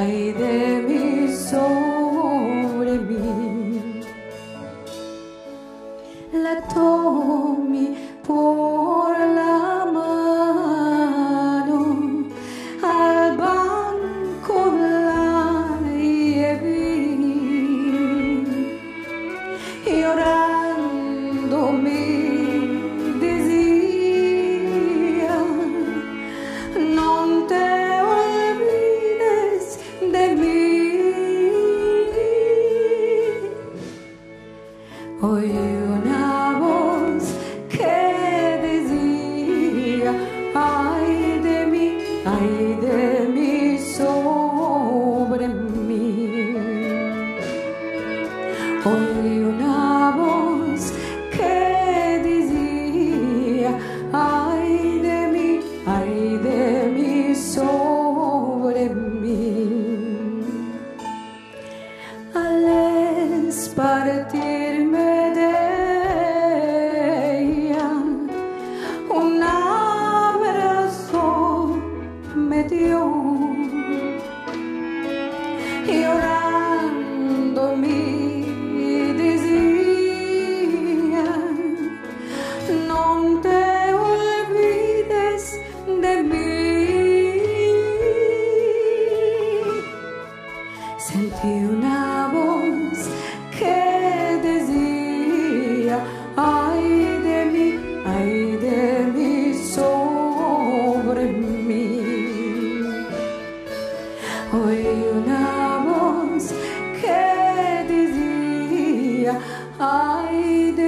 ay de mí, sobre mí. La tomé por la mano, al banco la llevé, llorando me decía, no te olvides de mí. Oí una voz que decía, ay de mí, sobre mí. Oí una voz que decía, ay de mí, sobre mí. Al partirme de ella, un abrazo me dio, llorando me decía, no te olvides de mí. Sentí una voz que decía, ay de mí, sobre mí. Oí una voz que decía, ay de